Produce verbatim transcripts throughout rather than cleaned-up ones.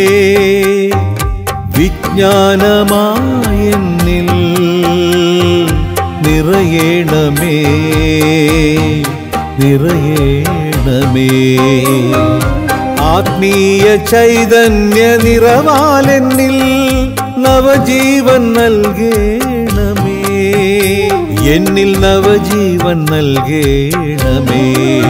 വിജ്ഞാനമായെന്നിൽ നിറയേണമേ നിറയേണമേ ആത്മീയ ചൈതന്യ നിറവാലെന്നിൽ നവജീവൻ നൽകേണമേ എന്നിൽ നവജീവൻ നൽകേണമേ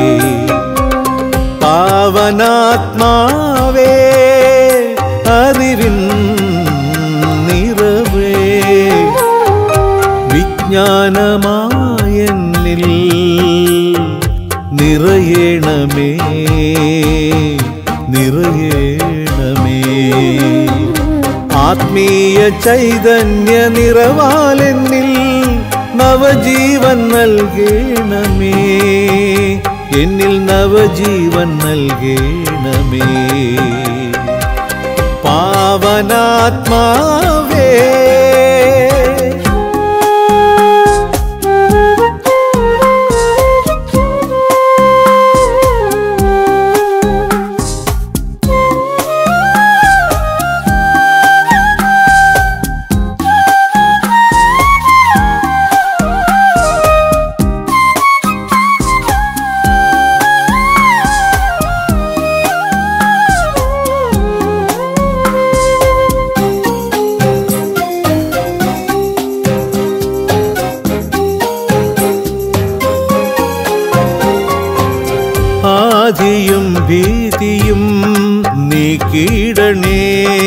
പാവനാത്മാവേ അറിവിൻ നിറവേ വിജ്ഞാനമായെന്നിൽ നിറയേണമേ നിറയേണമേ ആത്മീയ ചൈതന്യ നിറവാലെന്നിൽ നവജീവൻ നൽകേണമേ എന്നിൽ നവജീവൻ നൽകേണമേ പാവനാത്മാവേ ആദിയും ഭീതിയും നീക്കിടണേ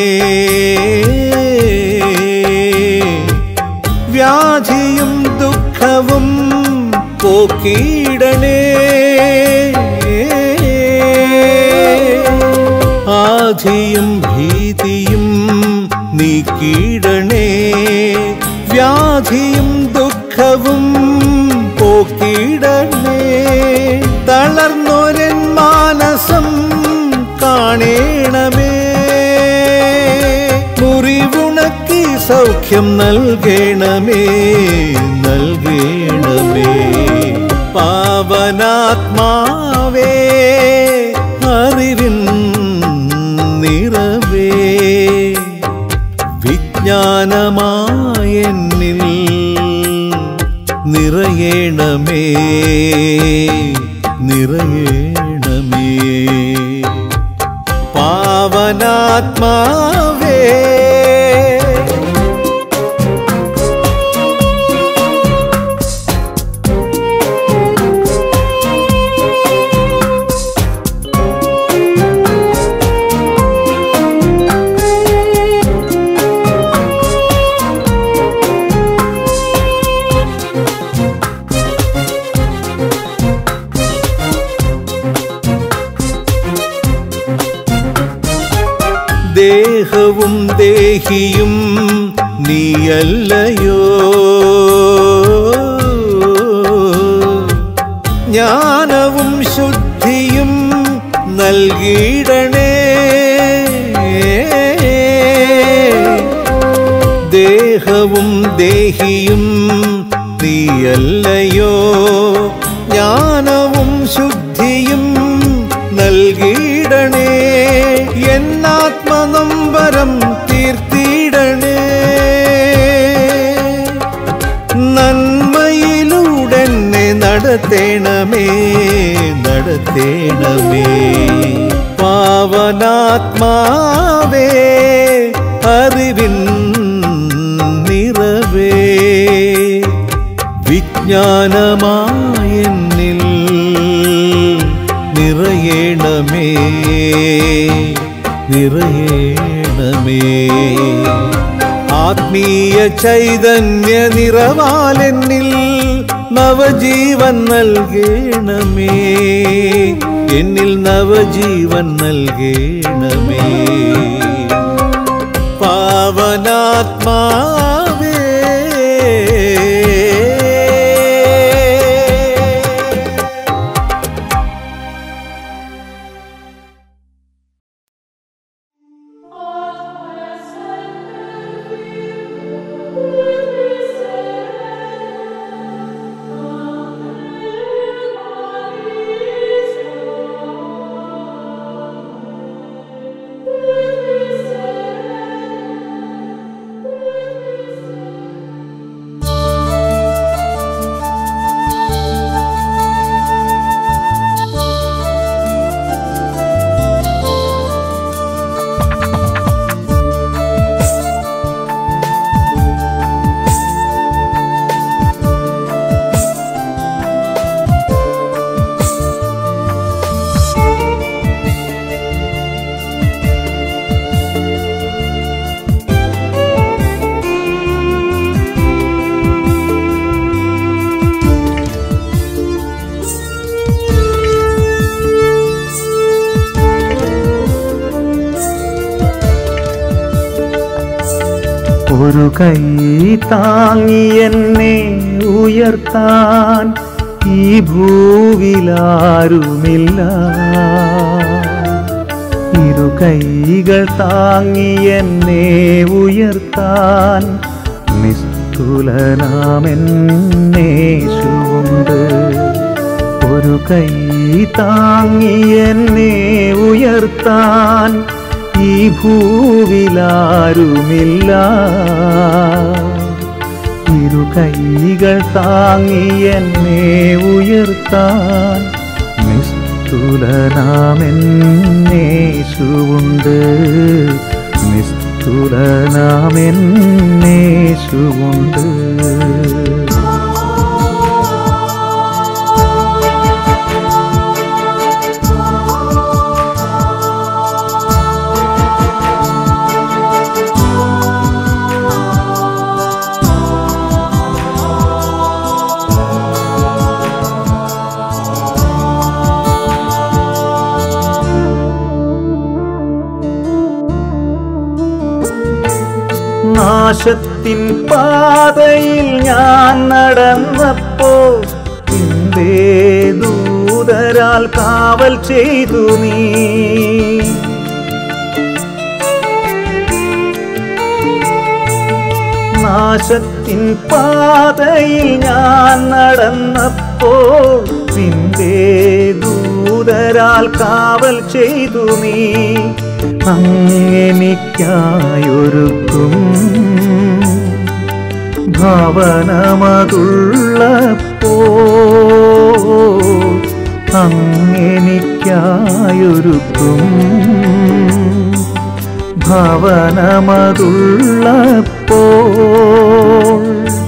വ്യാധിയും ദുഃഖവും പോക്കിടണേ ആദിയും ഭീതിയും നീക്കിടണേ വ്യാധിയും ദുഃഖവും പോക്കിടണേ തളർന്നോരൻ മാനസം കാണേണമേ മുറിവുണക്കി സൗഖ്യം നൽകേണമേ നൽകേണമേ പാവനാത്മാവേ അറിവിൻ നിറവേ വിജ്ഞാനമായെന്നിൽ നിറയേണമേ നിറയേണമേ പാവനാത്മാവേ ദേഹവും ദേഹിയും നീയല്ലയോ ജ്ഞാനവും ശുദ്ധിയും നൽകിടണേ ദേഹവും ദേഹിയും നീയല്ലയോ ജ്ഞാനവും ശുദ്ധിയും നൽകിടണേ എന്നാത്മനമ്പരം തീർത്തിടണേ നന്മയിലൂടെന്നെ നടത്തേണമേ നടത്തേണമേ പാവനാത്മാവേ അറിവിൻ നിറവേ വിജ്ഞാനമായെന്നിൽ നിറയേണമേ നിറയേണമേ ആത്മീയ ചൈതന്യ നിറവാലെന്നിൽ നവജീവൻ നൽകേണമേ എന്നിൽ നവജീവൻ നൽകേണമേ പാവനാത്മാവേ This ഒരു കൈ താങ്ങി എന്നെ ഉയർത്താൻ ഈ ഭൂവിലാരുമില്ല. ഇരു കൈകൾ താങ്ങി എന്നെ ഉയർത്താൻ നിസ്തുലനാമെന്നേശുവുണ്ട്. ഒരു കൈ താങ്ങി എന്നെ ഉയർത്താൻ ഈ ഭൂവിലാരുമില്ല. ഇരു കൈകൾ താങ്ങി എന്നെ ഉയർത്താൻ നിസ്തുലനാമെന്നേശുവുണ്ട്. നിസ്തുലനാമെന്നേശുവുണ്ട്. നാശത്തിൻ പാതയിൽ ഞാൻ നടന്നപ്പോൾ നിന്റെ ദൂതരാൽ കാവൽ ചെയ്തു നീ. നാശത്തിൻ പാതയിൽ ഞാൻ നടന്നപ്പോൾ നിന്റെ ദൂതരാൽ കാവൽ ചെയ്തു നീ. അങ്ങെനിക്കായൊരുക്കും ഭവനമതുള്ളപ്പോൾ, അങ്ങെനിക്കായൊരുക്കും ഭവനമതുള്ളപ്പോൾ,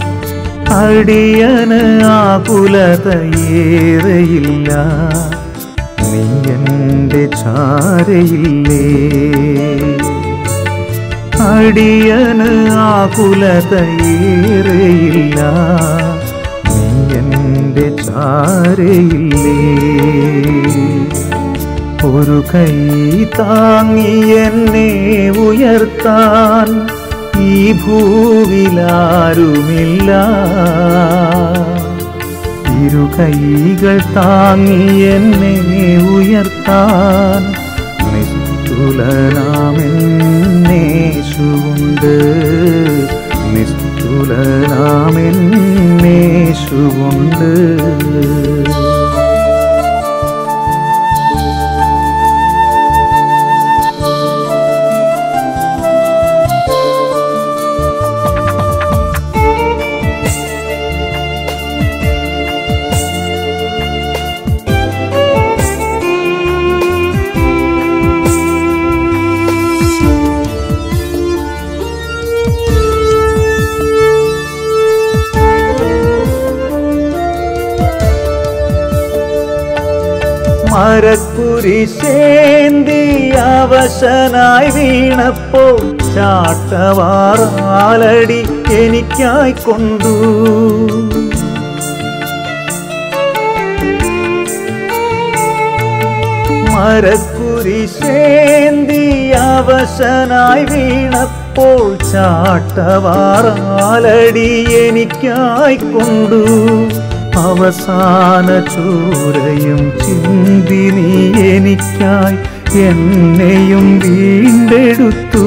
അടിയന് ആകുലതയേറെയില്ല. നീ എൻ്റെ ചാരയില്ലേ. അടിയന് ആകുലതയേറെയില്ല. നീ എൻ്റെ ചാരയില്ലേ. ഒരു കൈ താങ്ങി എന്നെ ഉയർത്താൻ ഈ ഭൂവിലാരുമില്ല. ഇരു കൈകൾ താങ്ങി എന്നെ ഉയർത്താൻ നിസ്തുലനാമെന്നേശുവുണ്ട്. നിസ്തുലനാമെന്നേശുവുണ്ട്. മരക്കുരിശേന്തി അവശനായി വീണപ്പോൾ ചാട്ടവാറാലടി എനിക്കായി കൊണ്ടു. മരക്കുരിശേന്തി അവശനായി വീണപ്പോൾ ചാട്ടവാറാലടി എനിക്കായി കൊണ്ടു. അവസാന ചോരയും ചിന്തി നീ എനിക്കായി എന്നെയും വീണ്ടെടുത്തു.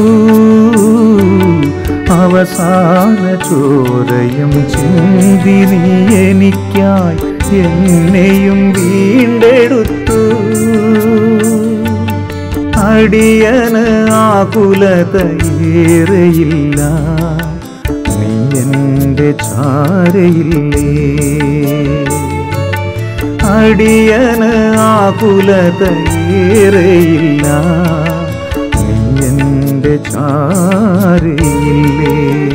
അവസാന ചോരയും ചിന്തി നീ എനിക്കായി എന്നെയും വീണ്ടെടുത്തു. അടിയന് ആകുലതയേറെയില്ല. നീ എൻ്റെ ചാരയില്ലേ. അടിയന് ആകുലതയേറെയില്ല. നീ എൻ്റെ ചാരയില്ലേ.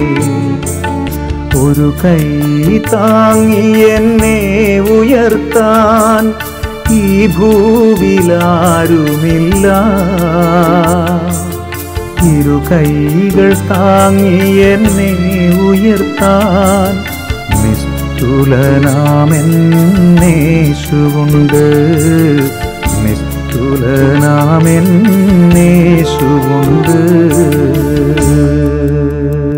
ഒരു കൈ താങ്ങി എന്നെ ഉയർത്താൻ ഈ ഭൂവിലാരുമില്ല. ഇരു കൈകൾ താങ്ങി എന്നെ ഉയർത്താൻ നിസ്തുലനാമെന്നേശുവുണ്ട്. നിസ്തുലനാമെന്നേശുവുണ്ട്.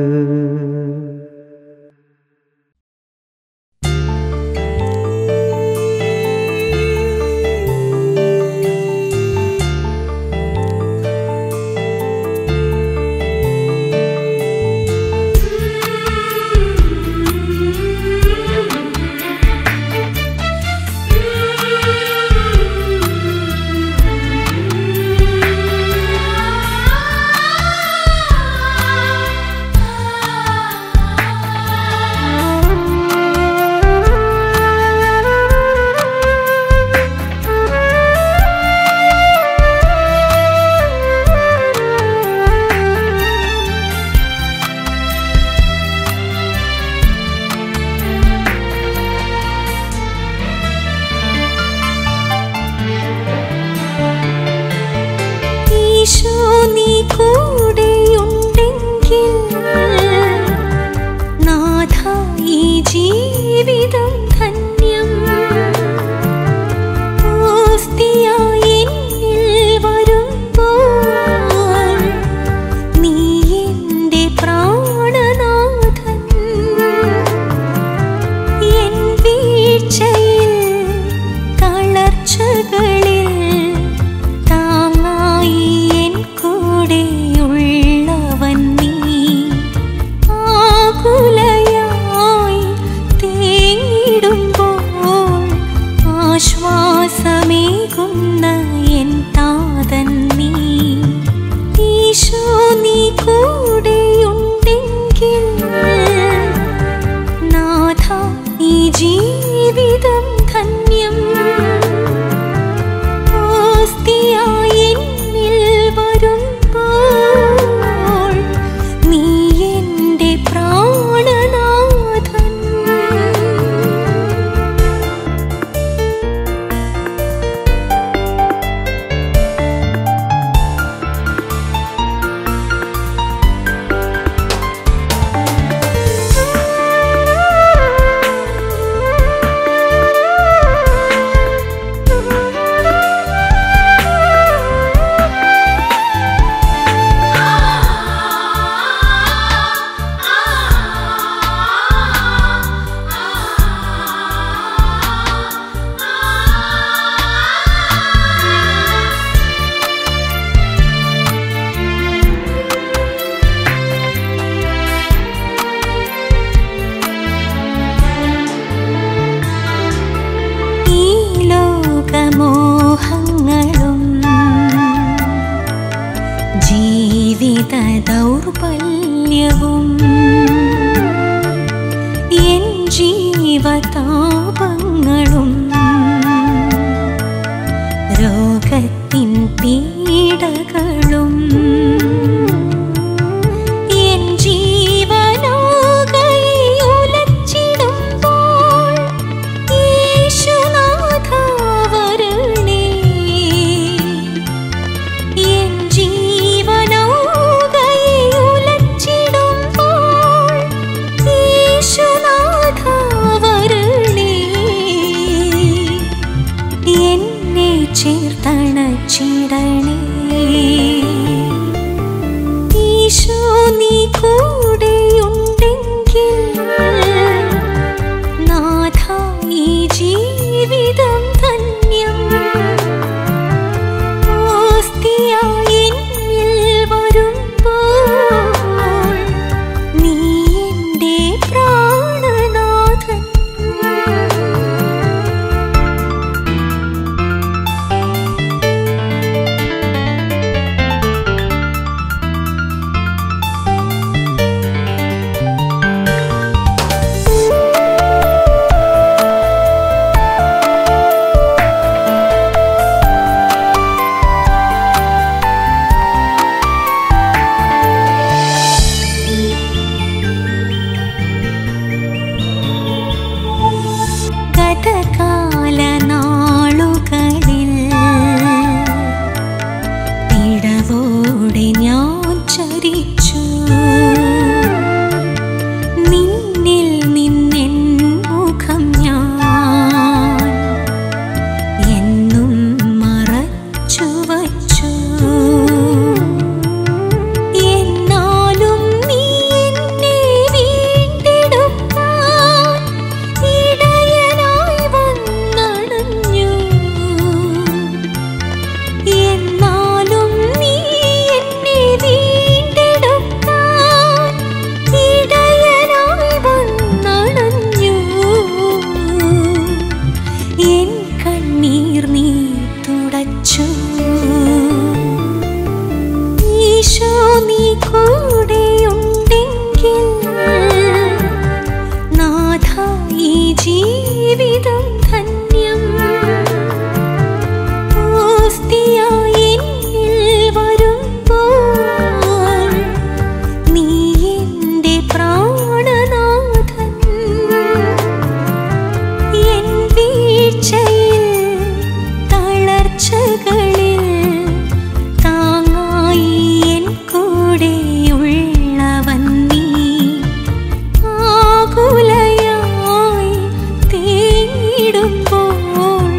ജീവിതം ധന്യം. ഓസ്തിയായി എന്നിൽ വരുമ്പോൾ നീ എൻ്റെ പ്രാണനാഥൻ. മോഹങ്ങളും ജീവിത ദൗർബല്യവും എൻ ജീവതാപങ്ങളും രോഗത്തിൻ പീഡകളും എൻ ജീവനാകയുലച്ചിടുമ്പോൾ യേശുനാഥ വരണേ. എൻ ജീവനാകയുലച്ചിടുമ്പോൾ യേശുനാഥ വരണേ. എന്നെ ചേർത്തണച്ചിടണേ. ഈശോ നീ കൂടെയുണ്ടെങ്കിൽ നാഥ ഈ ജീവിതം ധന്യം. ഓസ്തിയായി എന്നിൽ വരുമ്പോൾ നീ എൻ്റെ പ്രാണനാഥൻ. ഗതകാല നാളുകളിൽ പിഴവോടെ ഞാൻ ചരിച്ചു. നിന്നിൽ നിന്നെൻ മുഖം ഞാൻ എന്നും മറച്ചു വച്ചു. എന്നാലും നീ എന്നെ വീണ്ടെടുക്കാൻ ഇടയനായി വന്നണഞ്ഞു. എന്നാലും നീ എന്നെ വീണ്ടെടുക്കാൻ ഇടയനായി വന്നണഞ്ഞു. എൻ കണ്ണീർ നീ തുടച്ചു. ഈശോ നീ കൂടെയുണ്ടെങ്കിൽ നാഥ ഈ ജീവിതം ധന്യം. ഓസ്തിയായി എന്നിൽ വരുമ്പോൾ നീ എൻ്റെ പ്രാണനാഥൻ. എൻ വീഴ്ചയിൽ തളർച്ചകളിൽ താങ്ങായി എൻ കൂടെയുള്ളവൻ നീ. ആകുലയായി തേടുമ്പോൾ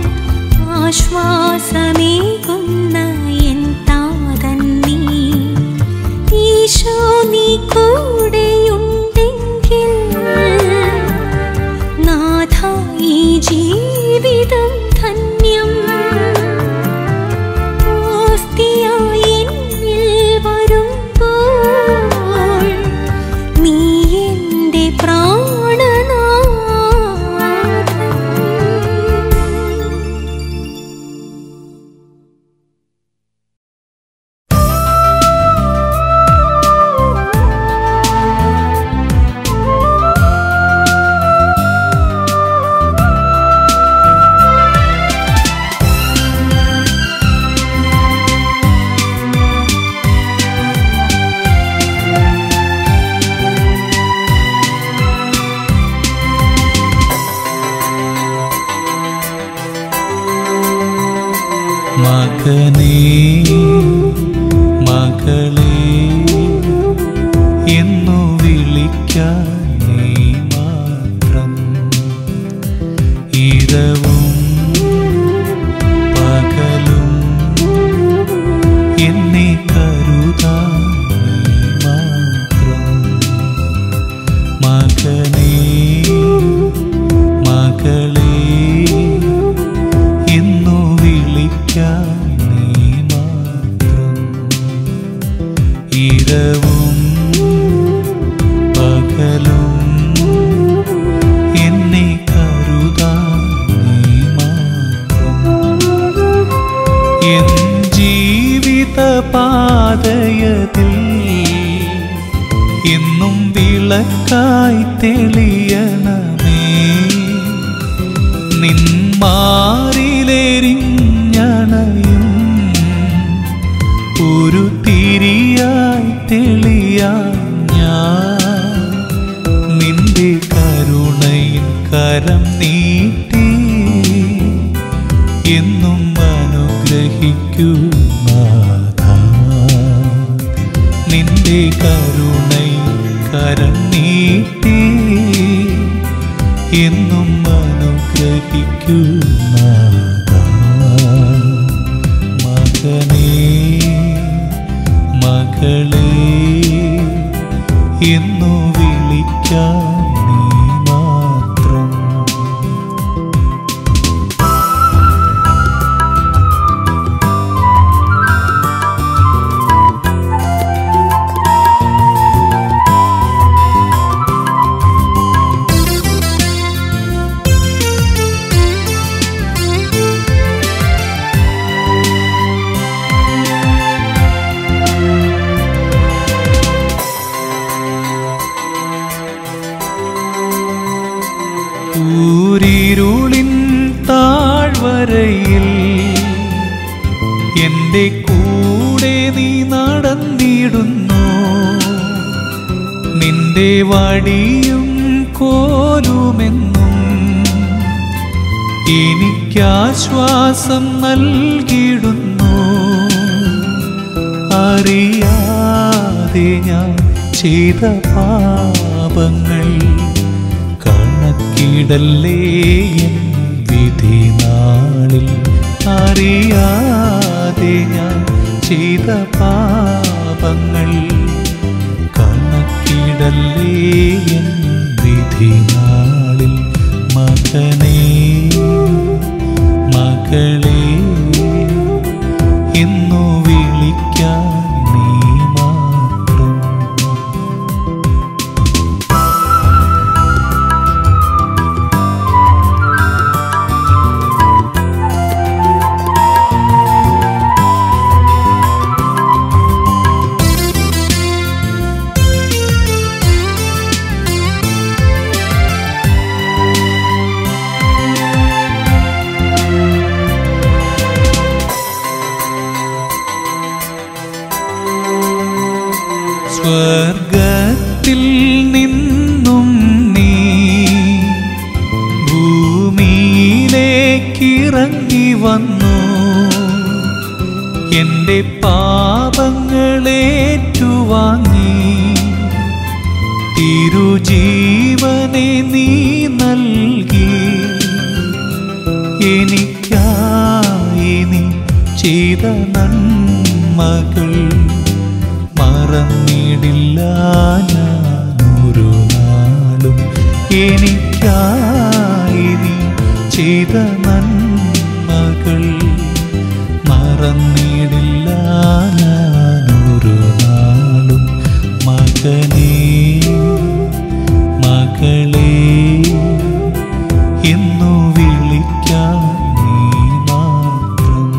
ആശ്വാസമേകുന്ന എൻ താതൻ നീ. ഈശോ നീ കൂടെയുണ്ടെങ്കിൽ നാഥ ഈ ജീവിതം ധന്യം. ഓസ്തിയായി എന്നിൽ വരുമ്പോൾ നീ എൻ്റെ പ്രാണനാഥൻ. മകനേ മകളേ എന്നു വിളിക്കാൻ നീ മാത്രം. ഇരവും പകലും എന്നെ കരുതാൻ നീ മാത്രം. മകനേ മകളേ എന്നു വിളിക്കാൻ നീ മാത്രം. ഇരവും പകലും എന്നെ കരുതാൻ നീ മാത്രം. എൻ ജീവിത പാതയതിൽ എന്നും വിളക്കായി തെളിയണമേ. നിന്മാറിലെരിഞ്ഞണയും ഒരു തിരിയായി തെളിയാൻ ഞാൻ നിന്റെ കരുണയിൽ കരം നീട്ടി എന്നും അനുഗ്രഹിക്കും നാഥാ. നിന്റെ കരുണയിൽ കരം നീട്ടി എന്നും അനുഗ്രഹിക്കും നാഥാ. മകനേ മകളേ എന്നു വിളിക്കാൻ നീ മാത്രം. ൂരിരുളിൻ താഴ്വരയിൽ എൻ്റെ കൂടെ നീ നടന്നിടുന്നു. നിന്റെ വടിയും കോലുമെന്നും എനിക്കാശ്വാസം നൽകിടുന്നു. അറിയാതെ ഞാൻ ചെയ്ത പാപങ്ങൾ കണക്കിടല്ലേ എൻ വിധി നാളിൽ. അറിയാതെ ഞാൻ ചെയ്ത പാപങ്ങൾ കണക്കിടല്ലേ എൻ വിധി നാളിൽ. മകനേ മകളേ എന്നു വിളിക്കാൻ നീ മാത്രം. സ്വർഗത്തിൽ നിന്നും നീ ഭൂമിയിലേക്കിറങ്ങി വന്നു. എൻ്റെ പാപങ്ങളേറ്റുവാങ്ങി തിരുജീവനെ നീ നൽകി. എനിക്കായി നീ ചെയ്ത നന്മകൾ മറന്നിടില്ല ഞാനൊരു നാളും. എനിക്കായി നീ ചെയ്ത നന്മകൾ മറന്നിടില്ല ഞാനൊരു നാളും. മകനേ മകളേ എന്നു വിളിക്കാൻ നീ മാത്രം.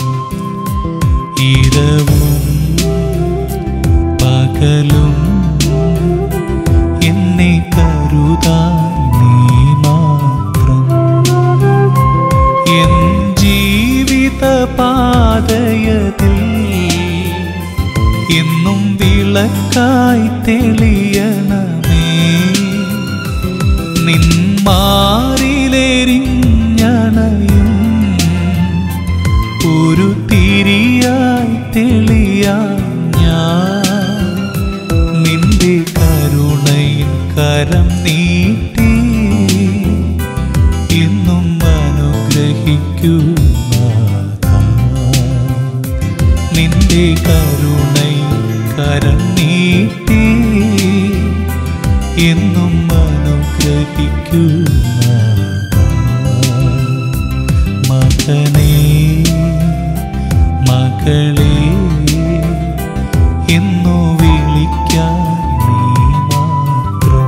ഇരവും പകലും എന്നെ കരുതാൻ നീ മാത്രം. എൻ ജീവിത പാതയതിൽ എന്നും വിളക്കായി തെളിയണമേ. നിന്മാറിലെരിഞ്ഞണയും ഒരു തിരി തെളിയാൻ ഞാൻ നിന്റെ കരുണയിൽ കരം നീട്ടി എന്നും അനുഗ്രഹിക്കൂ നാഥാ. നിന്റെ കരുണയിൽ കരം നീട്ടി എന്നും അനുഗ്രഹിക്കൂ നാഥാ. മകനേ മകളേ എന്നു വിളിക്കാൻ നീ മാത്രം.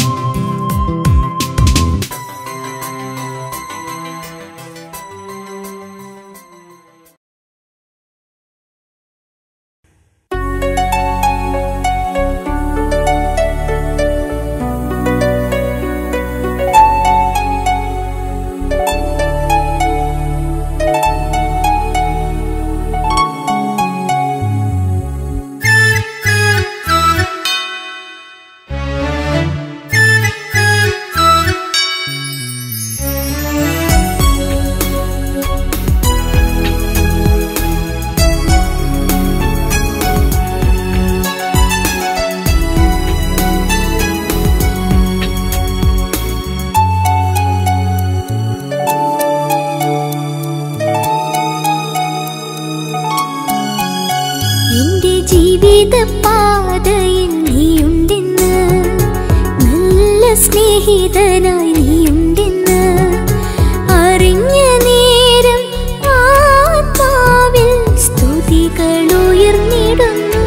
ജീവിതപാതയിൽ നീയുണ്ടെന്ന്, നല്ല സ്നേഹിതനായി നീയുണ്ടെന്ന് അറിഞ്ഞ നേരം ആത്മാവിൽ സ്തുതികൾ ഉയർന്നിടുന്നു.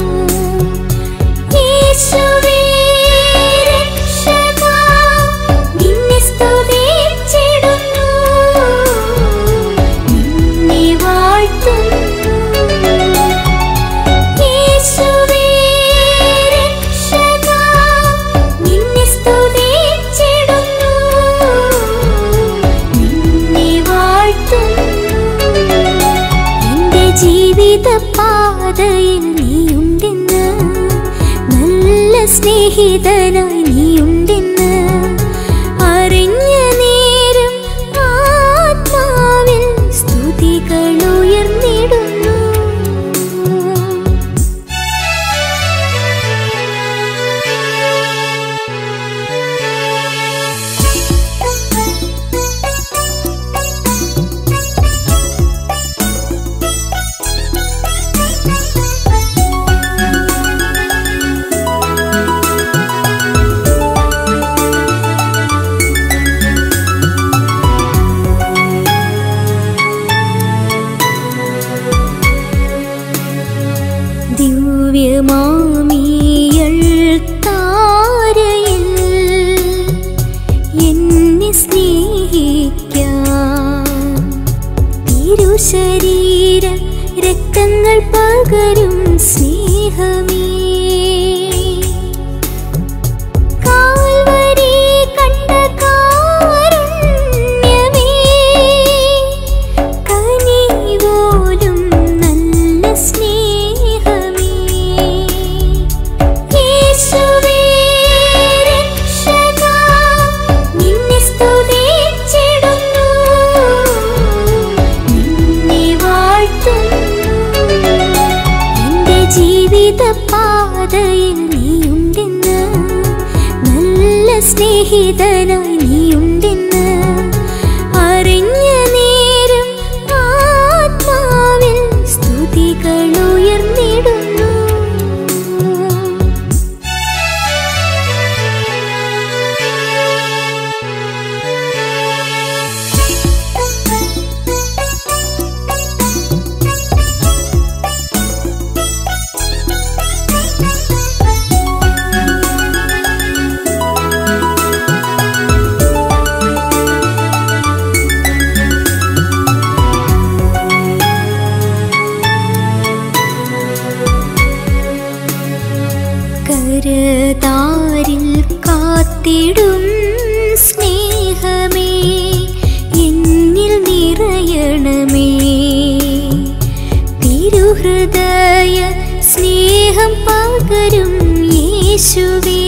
യേശുവേ രക്ഷകാ, നിന്നെ സ്തുതിച്ചിടുന്നു, നിന്നെ വാഴ്ത്തുന്നു. ജീവിതപാതയിൽ നീയുണ്ടെന്ന്, നല്ല സ്നേഹിതനായി നീയുണ്ടെന്ന് അറിഞ്ഞ നേരം ആത്മാവിൽ സ്തുതികൾ ഉയർന്നിടുന്നു. ദിവ്യമാമിയൾ താരയിൽ എന്നെ സ്നേഹിക്കാൻ തിരുശരീര രക്തങ്ങൾ പകരും സ്നേഹമേ. കാൽവരി കണ്ട കാരുണ്യമേ, കനിവോലും നല്ല സ്നേഹമേ. യേശുവേ രക്ഷകാ, നിന്നെ സ്തുതിച്ചിടുന്നു, നിന്നെ വാഴ്ത്തുന്നു. എന്റെ ജീവിതപാതയിൽ നീയുണ്ടെന്ന്, നല്ല സ്നേഹിതനായി നീയുണ്ടെന്ന് അറിഞ്ഞ നേരം ആത്മാവിൽ സ്തുതികൾ ഉയർന്നിടുന്നു. കരതാരിൽ കാത്തിടും സ്നേഹമേ, എന്നിൽ നിറയണമേ. തിരുഹൃദയ സ്നേഹം പകരും യേശുവേ.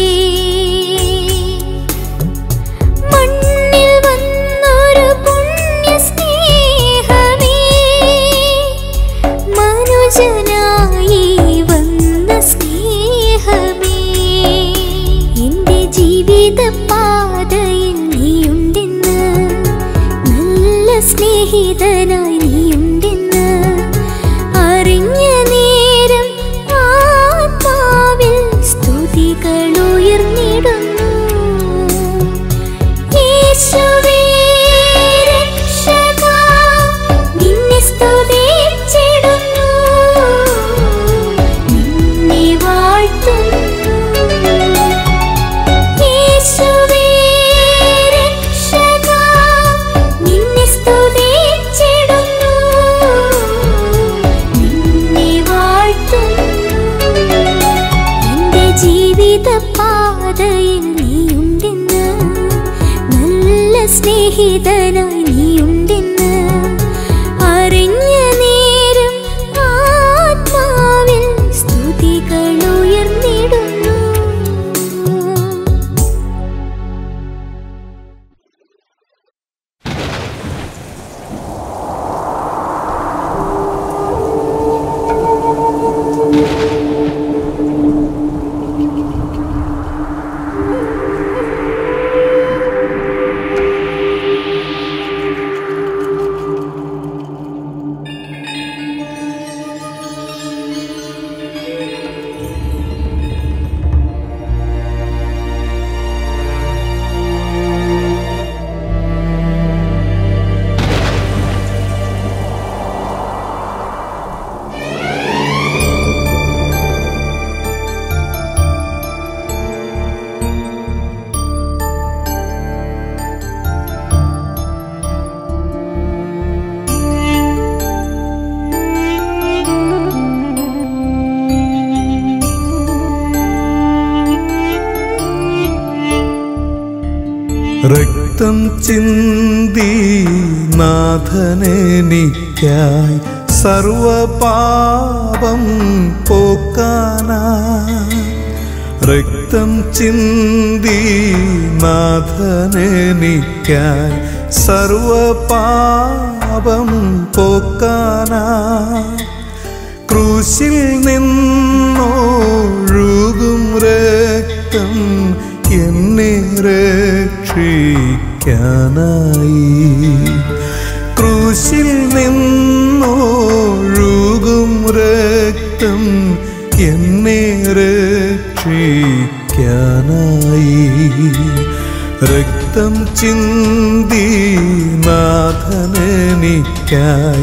മണ്ണിൽ വന്നൊരു പുണ്യ സ്നേഹമേ, മനുജ ജീവിത പാതയിൽ നീയുണ്ടെന്ന്, നല്ല സ്നേഹിതനായി നീയുണ്ടെന്ന് അറിഞ്ഞ നേരം ആത്മാവിൽ സ്തുതികൾ ഉയർന്നിടുന്നു. യേശുവേ രക്ഷകാ, നിന്നെ സ്തുതിച്ചിടുന്നു, നിന്നെ വാഴ്ത്തുന്നു. യേശുവേ രക്ഷകാ, നിന്നെ സ്തുതിച്ചിടുന്നു, നിന്നെ വാഴ്ത്തുന്നു. എന്റെ ജീവിത പാതയിൽ നീയുണ്ടെന്ന്, നല്ല സ്നേഹിതനായി നീയുണ്ടെന്ന് അറിഞ്ഞ നേരം ആത്മാവിൽ സ്തുതികൾ ഉയർന്നിടുന്നു. രക്തം ചിന്തി നാഥനെനിക്കായി സർവപാപം പോക്കാനായി. രക്തം ചിന്തി നാഥനെനിക്കായി സർവപാപം പോക്കാനായി. ക്രൂശിൽ നിന്നൊഴുകും രക്തം എന്നെ രക്ഷിക്കാനായി. ക്രൂശിൽ നിന്നൊഴുകും രക്തം എന്നെ രക്ഷിക്കാനായി. രക്തം ചിന്തി നാഥനെനിക്കായി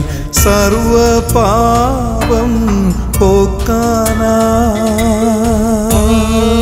സർവപാപം പോക്കാനായി.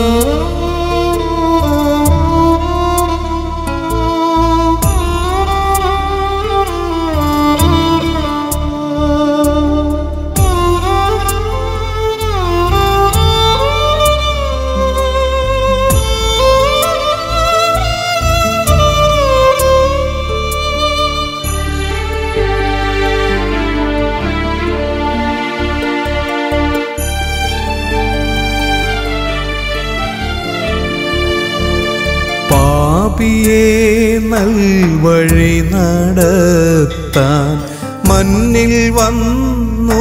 പാപിയെ നൽവഴി നടത്താൻ മണ്ണിൽ വന്നു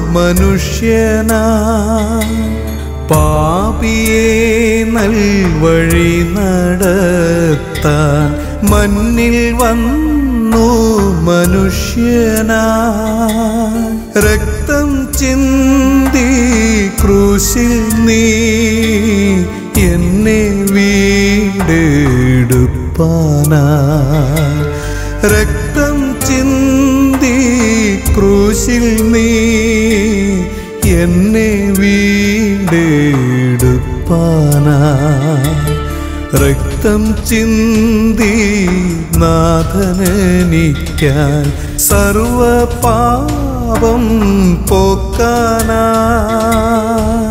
മനുഷ്യനായി. പാപിയെ നൽവഴി നടത്താൻ മണ്ണിൽ വന്നു മനുഷ്യനായി. രക്തം ചിന്തി ക്രൂശിൽ നീ എന്നെ വീണ്ടെടുപ്പാനായി. രക്തം ചിന്തി ക്രൂശിൽ നീ എന്നെ വീണ്ടെടുപ്പാനായി. രക്തം ചിന്തി നാഥനെനിക്കായി സർവപാപം പോക്കാനായി.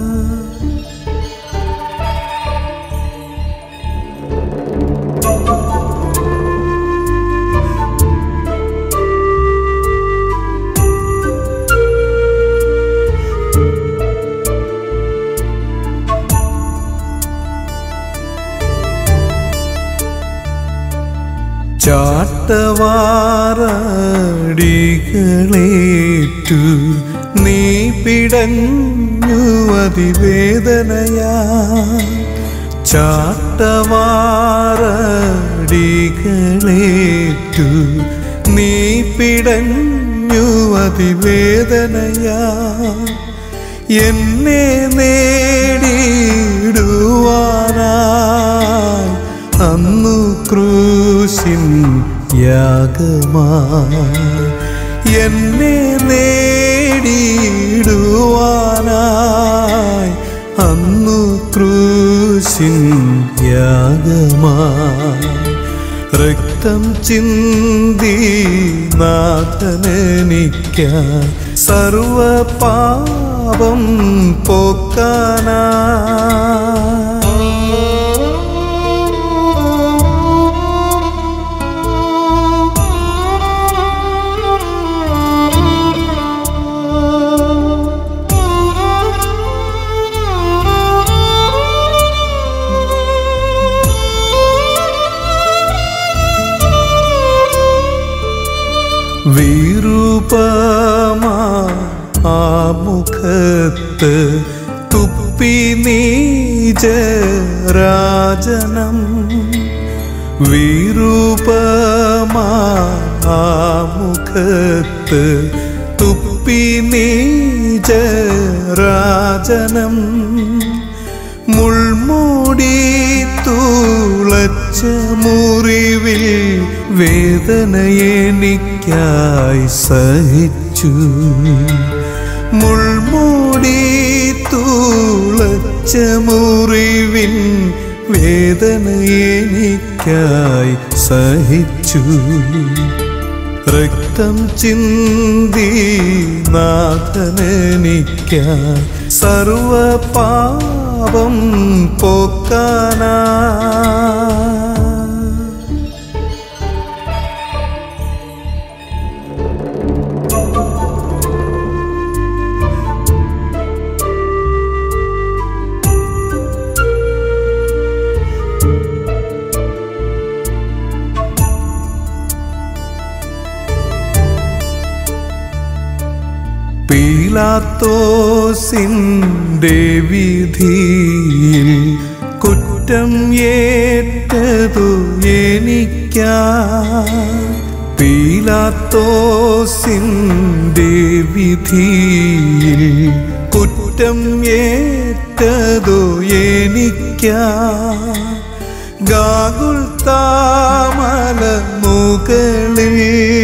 ചാട്ടവാറടികളേറ്റു നീ പിടഞ്ഞു അതിവേദനയാ. ചാട്ടവാറടികളേറ്റു നീ പിടഞ്ഞു അതിവേദനയാ എന്നെ നേടിയിടുവാനായി അന്നു ക്രൂശിൻ യാഗമായി എന്നെ നേടിയിടുവാനായി അന്നു ക്രൂശിൻ യാഗമായി രക്തം ചിന്തി നാഥനെനിക്കായി സർവ പാപം പോക്കാനായി വിരൂപമാ ആ മുഖത്ത് തുപ്പി നീചരാജനം വിരൂപമാ ആ മുഖത്ത് തുപ്പി നീചരാജനം മുൾമൂടി തുളച്ച മുറിവിൽ വേദനയെനിക്കായി സഹിച്ചു മുൾമൂടി തുളച്ച മുറിവിൽ വേദനയെനിക്കായി സഹിച്ചു രക്തം ചിന്തി നാഥനെനിക്കായി സർവ പാപം പോക്കാനായി പീലാത്തോസിന്റെ വിധിയിൽ കുറ്റം ഏറ്റതു എനിക്കായി പീലാത്തോസിന്റെ വിധിയിൽ കുറ്റം ഏറ്റതു എനിക്കായി ഗാഗുൽത്താമല മുകളിൽ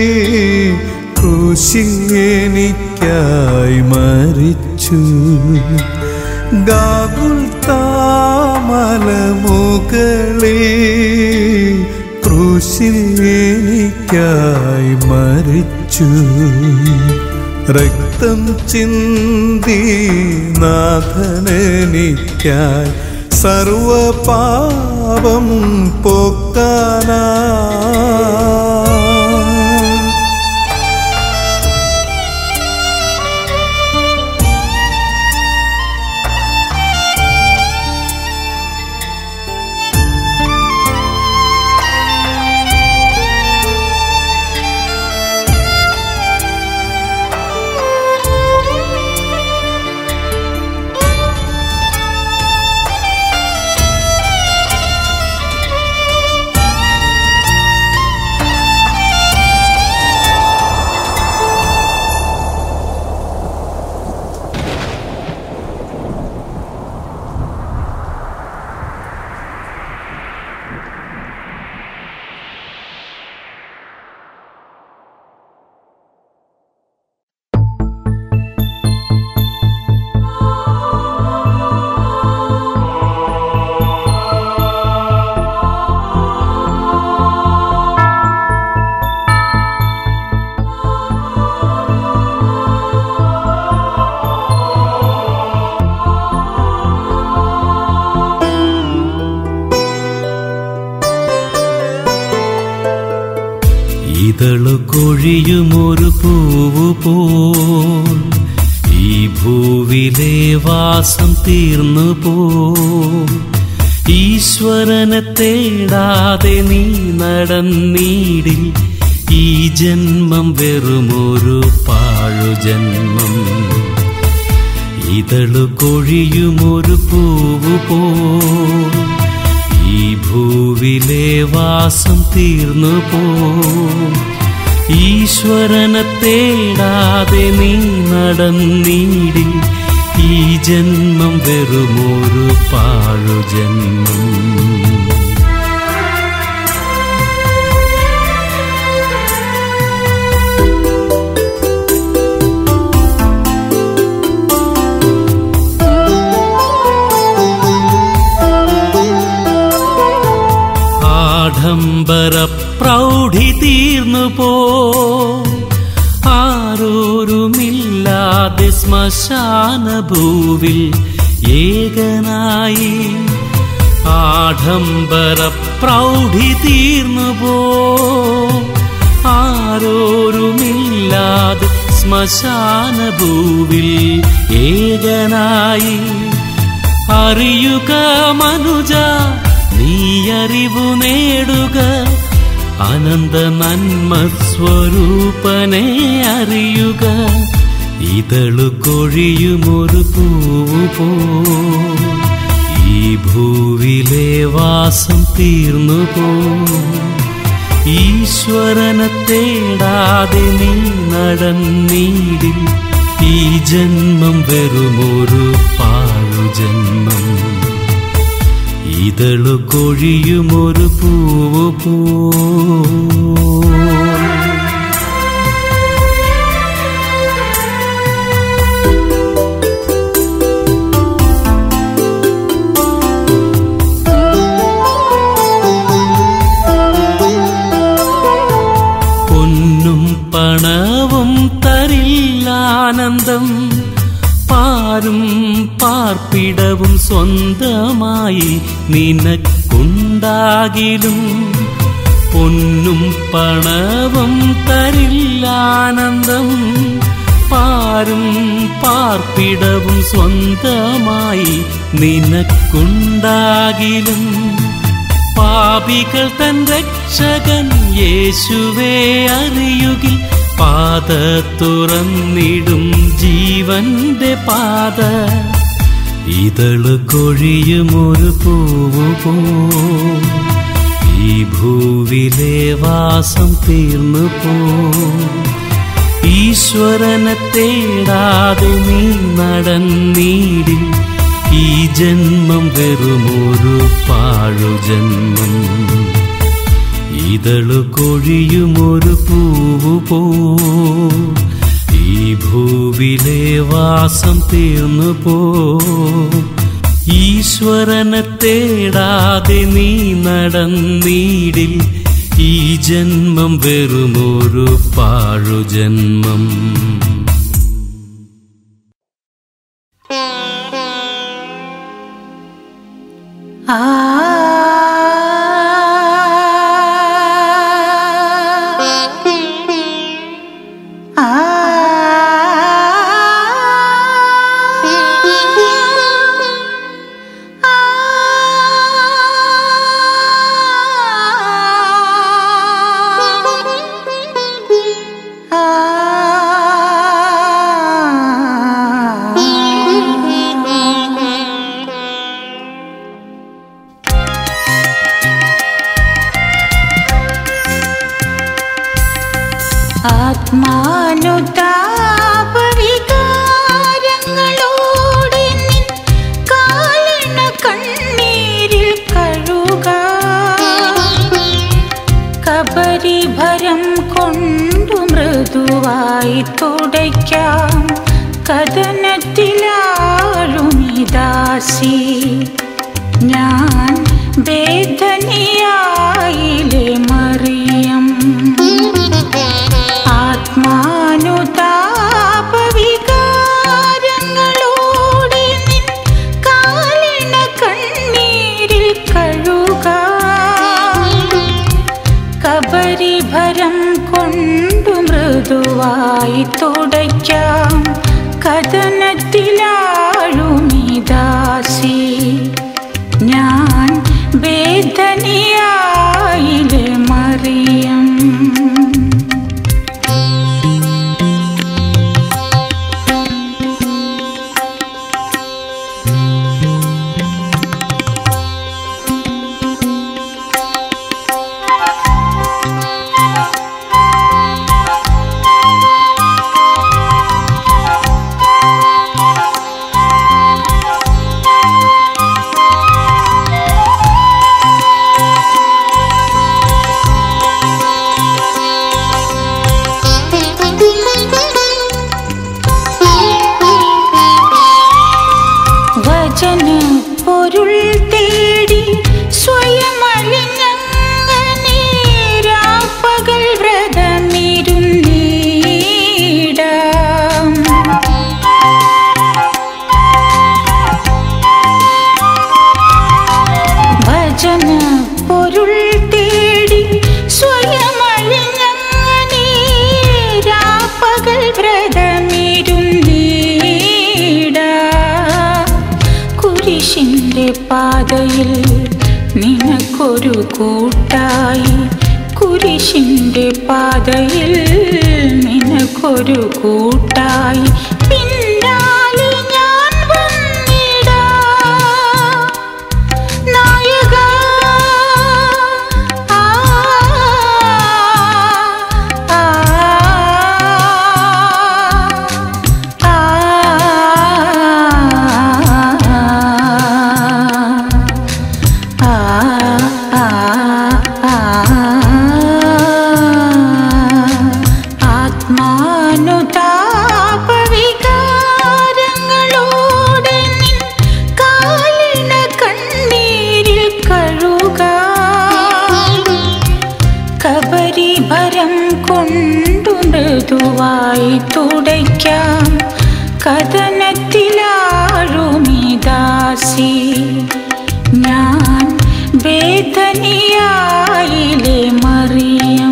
ക്രൂശിൽ എനിക്കായി മരിച്ചു ഗാഗുൽത്താമല മുകളിൽ ക്രൂശിൽ എനിക്കായി മരിച്ചു രക്തം ചിന്തി നാഥനെനിക്കായി സർവ പാപം പോക്കാനായി ഇതളു കൊഴിയുമൊരു പൂവു പോൽ ഈ ഭൂവിലെ വാസം തീർന്നു പോ ഈശ്വരനെ തേടാതെ നീ നടന്നീടിൽ ഈ ജന്മം വെറുമൊരു പാഴുജന്മം ഇതളു കൊഴിയുമൊരു പൂവു പോൽ ഭൂവിലെ വാസം തീർന്നു പോം. ഈശ്വരനെ തേടാതെ നീ നടന്നീടിൽ ഈ ജന്മം വെറുമൊരു പാഴുജന്മം. ആഡംബര പ്രൗഢി തീർന്നു പോ, ആരോരുമില്ലാതെ ശ്മശാന ഭൂവിൽ ഏകനായി. ആഡംബര പ്രൗഢി തീർന്നു പോ, ആരോരുമില്ലാതെ ശ്മശാന ഭൂവിൽ ഏകനായി. അറിയുക മനുജ നീ അറിവു നേടുക, അനന്ത നന്മ സ്വരൂപനെ അറിയുക. ഇതളു കൊഴിയുമൊരു പൂവു പോ, ഈ ഭൂവിലെ വാസം തീർന്നു പോ. ഈശ്വരനെ തേടാതെ നീ നടന്നീടിൽ ഈ ജന്മം വെറുമൊരു പാഴുജന്മം. ഇതളു കൊഴിയുമൊരു പൂവു പോ. പൊന്നും പണവും തരില്ലാനന്ദം, പാരും പാർപ്പിടവും സ്വന്തമായി നിനക്കുണ്ടാകിലും. പൊന്നും പണവും തരില്ലാനന്ദം, പാരും പാർപ്പിടവും സ്വന്തമായി നിനക്കുണ്ടാകിലും. പാപികൾ തൻ രക്ഷകൻ യേശുവേ അറിയുകിൽ, പാത തുറന്നിടും ജീവന്റെ പാത. ഇതളു കൊഴിയുമൊരു പൂവു പോ, ഈ ഭൂവിലെ വാസം തീർന്നു പോ. ഈശ്വരനെ തേടാതെ നീ നടന്നീടിൽ ഈ ജന്മം വെറുമൊരു പാഴുജന്മം. ഇതളു കൊഴിയുമൊരു പൂവു പോ, ഈ ഭൂവിലെ വാസം തീർന്നു പോ. ഈശ്വരനെ തേടാതെ നീ നടന്നീടിൽ ഈ ജന്മം വെറുമൊരു പാഴുജന്മം. ആ ആത്മാനുതാപവികാരങ്ങളോടെ നിൻ കാലണ കണ്ണീരിൽ കഴുക, കബരിഭരം കൊണ്ടു മൃദുവായി തുടയ്ക്കാം കഥനത്തിലാഴുമിദാസി. ഞാൻ വേദനയായിലെ മറിയം, ആത്മാനുതാപവികാരങ്ങളോടെ നിൻ കാലണ കണ്ണീരിൽ കഴുക, കബരിഭരം കൊണ്ടു മൃദുവായി തുടയ്ക്കാം കഥനത്തിലാഴുമിദാസി. ഞാൻ വേദനയായിലെ മറിയം. പൊരുൾ തേടി സ്വയമലിഞ്ഞങ്ങനെ രാപ്പകൽ വ്രതമിരുന്നീടാം. ഭജന പൊരുൾ തേടി സ്വയമലിഞ്ഞങ്ങനെ രാപ്പകൽ വ്രതമിരുന്നീടാം. കുരിശിന്റെ പാതയിൽ നിനക്കൊരു കൂട്ടായി, കുരിശിന്റെ പാതയിൽ നിനക്കൊരു കൂട്ടായി പിന്നാലെ ഞാൻ വന്നിടാം. നായക ആ ആ ആ ആത്മാനുതാപവികാരങ്ങളോടെ നിൻ കാലിണ കണ്ണീരിൽ കഴുകാം. കബരിഭരം കൊണ്ടു മൃദുവായി തുടയ്ക്കാം. കഥനത്തിലാഴുമീ ദാസി ഞാൻ വേദനയായിലെ മറിയം.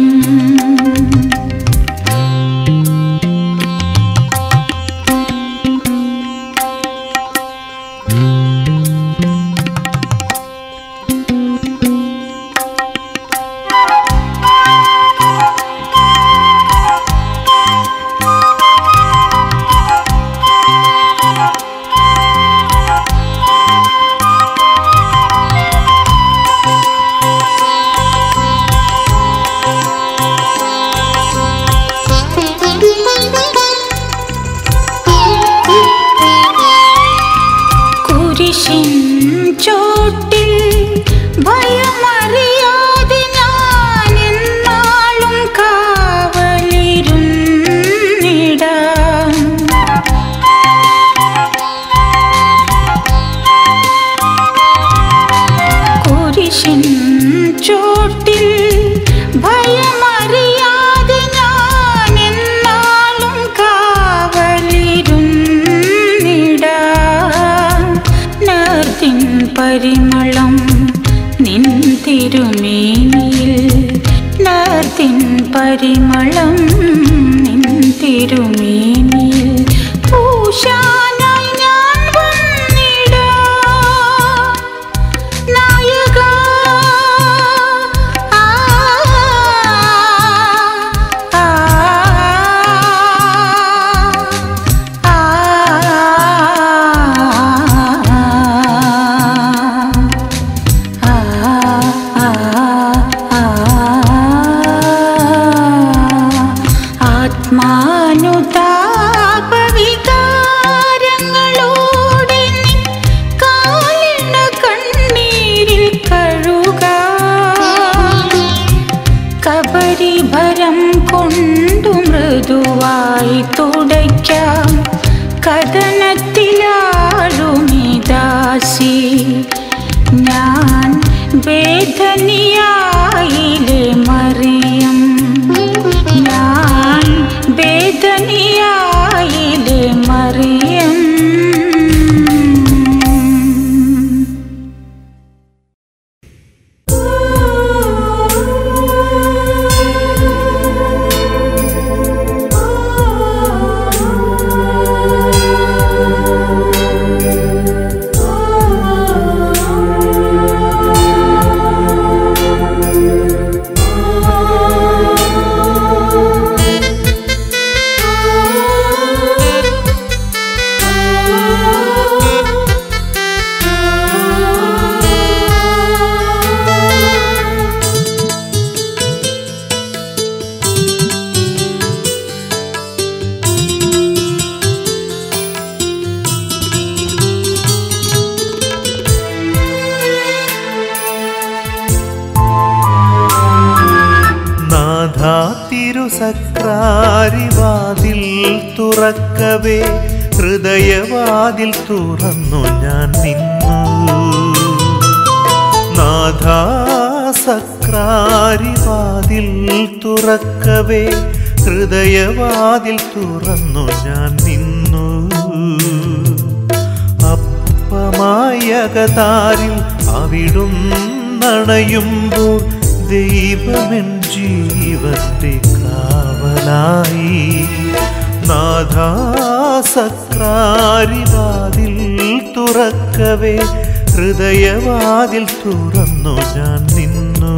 കുരിശിൻ ചോട്ടിൽ ഭയമറിയാതെ ഞാൻ എന്നാളും കാവലിരുന്നിടാം. കുരിശിൻ ചോട്ടിൽ ഭയമറിയാതെ ഞാൻ എന്നാളും കാവലിരുന്നിടാം. നേർത്തിൻ പരിമളം നിൻ തിരുമേനിയിൽ, നേർത്തിൻ പരിമളം നിൻ തിരുമേനിയിൽ പൂശാനായി ഞാൻ വന്നിടാം. നായക ആ ആ ആ ആത്മാനുതാപവികാരങ്ങളോടെ നിൻ കാലിണ കണ്ണീരിൽ കഴുകാം. കബരിഭരം കൊണ്ടു മൃദുവായി തുടയ്ക്കാം. കഥനത്തിലാഴുമീ ദാസി ഞാൻ വേദനയായിലെ മറിയം. ഞാൻ വേദനയായിലെ മറിയം. തിരുസക്രാരിവാതിൽ തുറക്കവേ ഹൃദയവാതിൽ തുറന്നു ഞാൻ നിന്നു. നാഥാ സക്രാരിവാതിൽ തുറക്കവേ ഹൃദയവാതിൽ തുറന്നു ഞാൻ നിന്നു. അപ്പമായ അകതാരിൽ അവിടുന്നണയുമ്പോൾ ദൈവമെൻ ജീവന്റെ കാവലായി. നാഥാ സക്രാരിവാതിൽ തുറക്കവേ ഹൃദയവാതിൽ തുറന്നു ഞാൻ നിന്നു.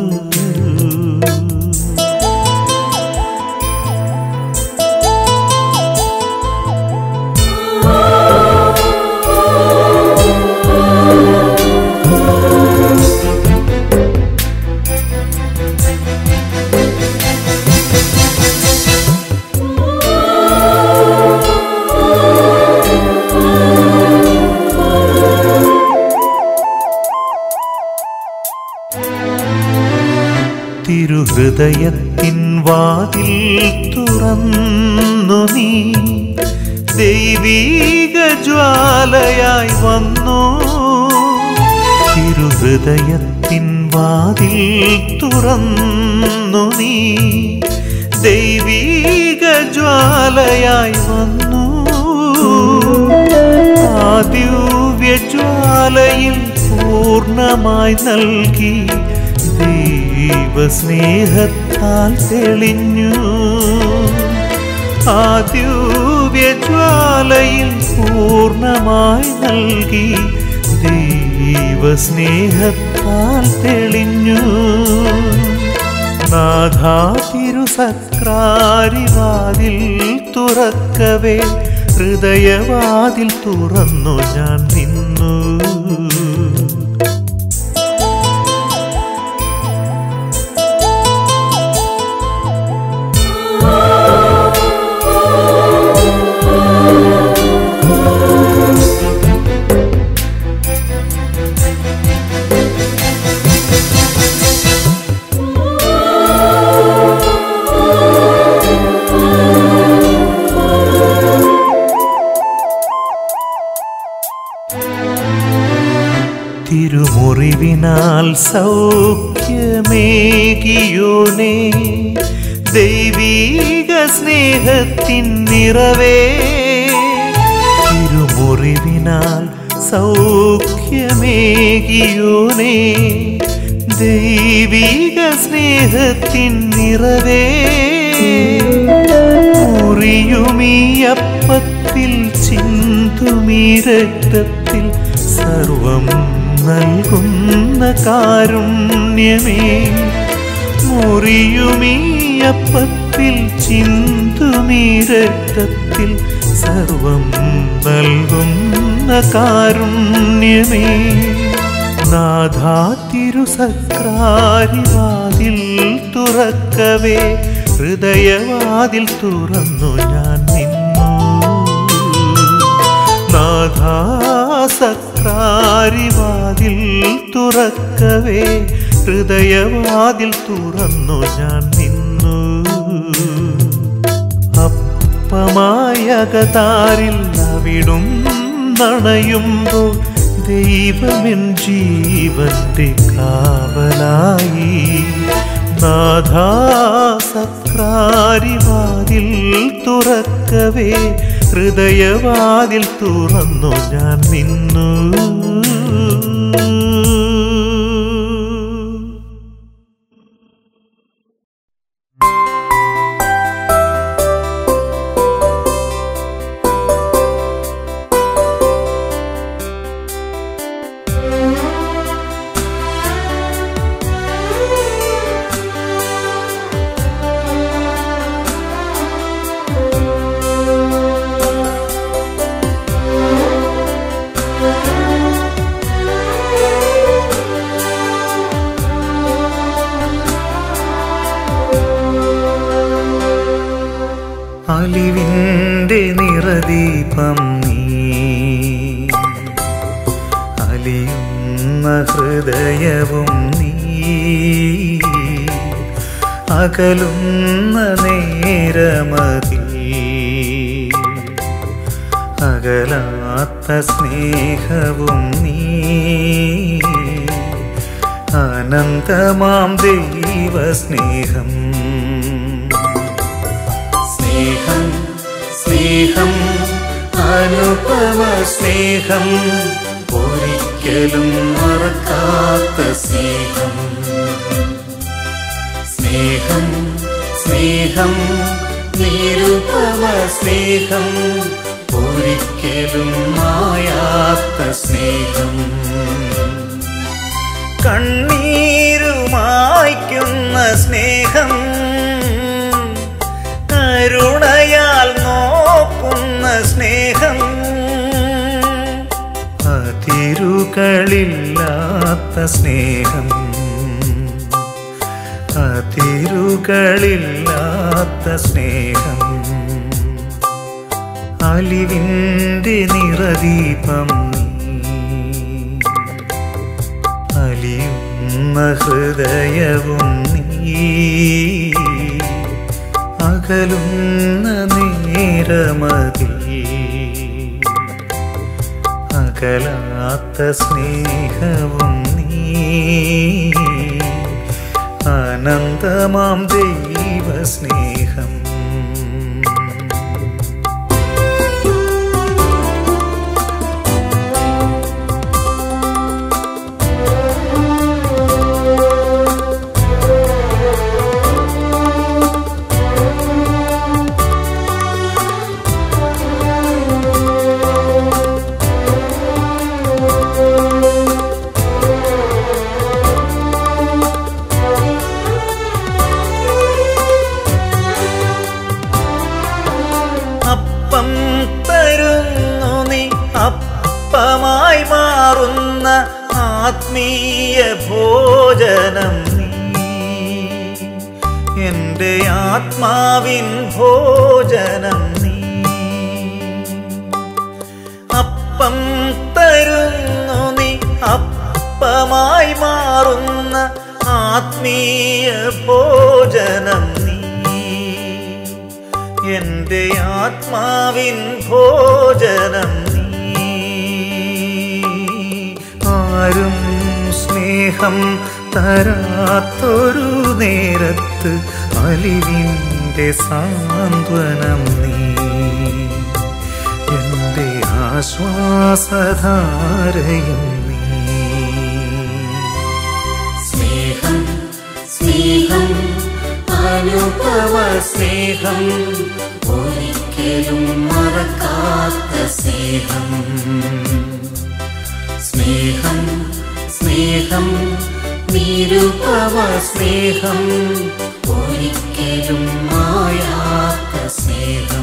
തിരുഹൃദയത്തിൻ വാതിൽ തുറന്നു നീ ദൈവീക ജ്വാലയായി വന്നു. തിരുഹൃദയത്തിൻ വാതിൽ തുറന്നു നീ ദൈവീക ജ്വാലയായി വന്നു. ആ ദിവ്യ ജ്വാലയിൽ പൂർണ്ണമായി നൽകി ദൈവസ്നേഹത്താൽ തെളിഞ്ഞു. ആ ദിവ്യ ജ്വാലയിൽ പൂർണ്ണമായി നൽകി ദൈവസ്നേഹത്താൽ തെളിഞ്ഞു. നാഥാ തിരുസക്രാരിവാതിൽ തുറക്കവേ ഹൃദയവാതിൽ തുറന്നു ഞാൻ നിന്നു. തിരുമുറിവിനാൽ സൗഖ്യമേകിയോനേ ദൈവീക സ്നേഹത്തിൻ നിറവേ. തിരുമുറിവിനാൽ സൗഖ്യമേകിയോനേ ദൈവീക സ്നേഹത്തിൻ നിറവേ. മുറിയുമീ അപ്പത്തിൽ ചിന്തുമീ രക്തത്തിൽ സർവം നൽകുന്ന കാരുണ്യമേ. മുറിയുമീ അപ്പത്തിൽ ചിന്തുമീ രക്തത്തിൽ സർവം നൽകുന്ന കാരുണ്യമേ. നാഥാ തിരുസക്രാരിവാതിൽ തുറക്കവേ ഹൃദയവാതിൽ തുറന്നു ഞാൻ നിന്നു. നാഥാ സക്രാരിവാതിൽ തുറക്കവേ ഹൃദയവാതിൽ തുറന്നു ഞാൻ നിന്നു. അപ്പമായ അകതാരിൽ അവിടുന്നണയുമ്പോൾ ദൈവമെൻ ജീവന്റെ കാവലായി. നാഥാ സക്രാരിവാതിൽ തുറക്കവേ ഹൃദയവാതിൽ തുറന്നു ഞാൻ നിന്നു. അലിവിൻ്റെ നിറദീപം നീ, അലിയുന്ന ഹൃദയവും നീ, അകലുന്ന നേരമതി അകലാത്ത സ്നേഹവും നീ അനന്തമാം ദൈവസ്നേഹം സ്നേഹം സ്നേഹം അനുപമ സ്നേഹം ഒരിക്കലും മറക്കാത്ത സ്നേഹം സ്നേഹം സ്നേഹം നിരുപമ സ്നേഹം ഒരിക്കലും മായാത്ത സ്നേഹം കണ്ണീരുമായ്ക്കുന്ന സ്നേഹം കരുണയാൽ നോക്കുന്ന സ്നേഹം അതിരുകളില്ലാത്ത സ്നേഹം അതിരുകളില്ലാത്ത സ്നേഹം അലിവിൻ്റെ നിറദീപം അലിയുന്ന ഹൃദയവും നീ അകലുന്ന നേരമതിൽ അകലാത്ത സ്നേഹവും നീ അനന്തമാം ദൈവസ്നേഹം അപ്പമായി മാറുന്ന ആത്മീയ ഭോജനം നീ എൻ്റെ ആത്മാവിൻ ഭോജനം നീ അപ്പം തരുന്നു നീ അപ്പമായി മാറുന്ന ആത്മീയ ഭോജനം നീ എൻ്റെ ആത്മാവിൻ ഭോജനം നീ ആരും സ്നേഹം തരാത്തൊരു നേരത്ത് അലിവിൻ്റെ സാന്ത്വനം നീ എൻ്റെ ആശ്വാസധാരയും നീ സ്നേഹം സ്നേഹം അനുപമ സ്നേഹം ഒരിക്കലും മറക്കാത്ത സ്നേഹം സ്നേഹം സ്നേഹം നിരുപമ സ്നേഹം ഒരിക്കലും മായാത്ത സ്നേഹം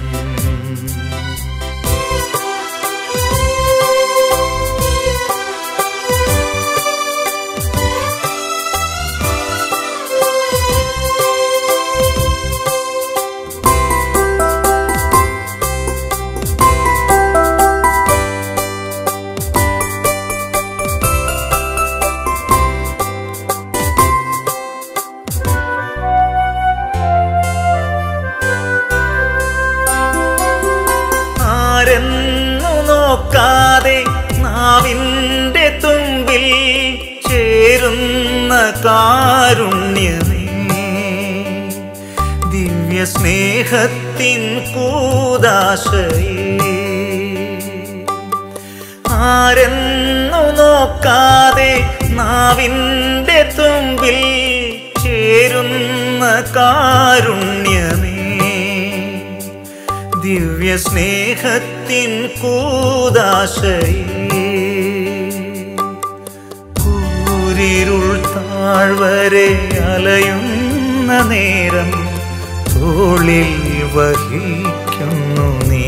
ആരെന്നു നോക്കാതെ നാവിൻ്റെ തുമ്പിൽ ചേരുന്ന കാരുണ്യമേ ദിവ്യ സ്നേഹത്തിൻ കൂദാശയേ ആരെന്നു നോക്കാതെ നാവിൻ്റെ തുമ്പിൽ ചേരുന്ന കാരുണ്യമേ ദിവ്യ സ്നേഹത്തിൻ കൂദാശയേ കൂരിരുൾ താഴ്വരെ അലയുന്ന നേരം തോളിൽ വഹിക്കുന്നു നീ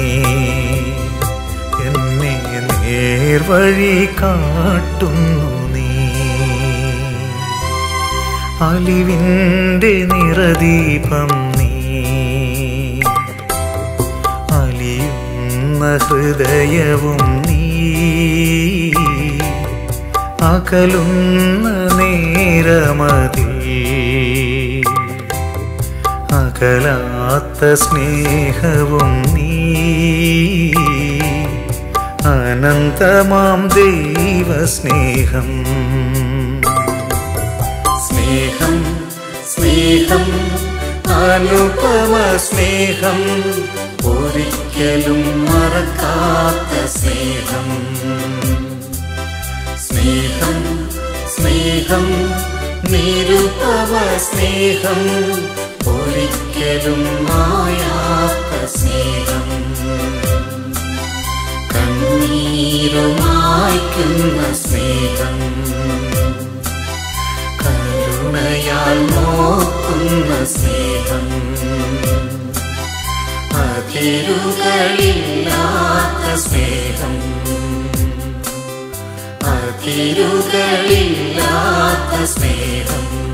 എന്നെ നേർവഴി കാട്ടുന്നു നീ അലിവിൻ്റെ നിറദീപം നീ അലിയുന്ന ഹൃദയവും നീ അകലുന്ന നേരമതിൽ അകലാത്ത സ്നേഹവും നീ അനന്തമാം ദൈവസ്നേഹം. സ്നേഹം സ്നേഹം അനുപമ സ്നേഹം, ഒരിക്കലും മറക്കാത്ത സ്നേഹം. സ്നേഹം സ്നേഹം നിരുപമ സ്നേഹം, ഒരിക്കലും മായാത്ത സ്നേഹം. കണ്ണീരുമായ്ക്കുന്ന സ്നേഹം, കരുണയാൽ നോക്കുന്ന സ്നേഹം, അതിരുകളില്ലാത്ത സ്നേഹം, അതിരുകളില്ലാത്ത സ്നേഹം.